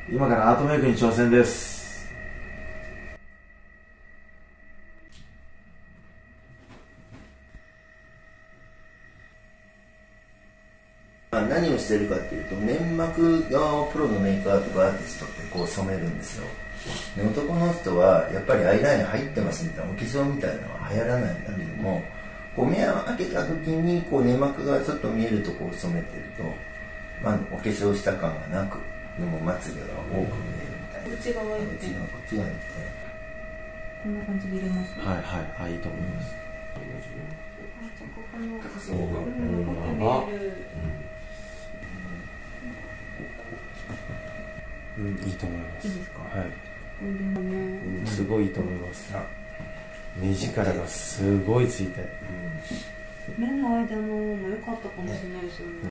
今からアートメイクに挑戦です。 何をしてるかっていうと、粘膜側をプロのメイクアートとかアーティストってこう染めるんですよ。で、男の人はやっぱりアイライン入ってますみたいな、お化粧みたいなのは流行らないんだけども、こう目を開けた時にこう粘膜がちょっと見えるとこを染めてると、お化粧した感がなく、でもまつげが多く見えるみたいな。 内側にこっち側にんな感じで入れます。 はいはい、いいと思います。 高そうが、 いいと思います。 いいですか。 はい。 これですごいいいと思います。目力がすごいついて。 目の間のも良かったかもしれないですよね。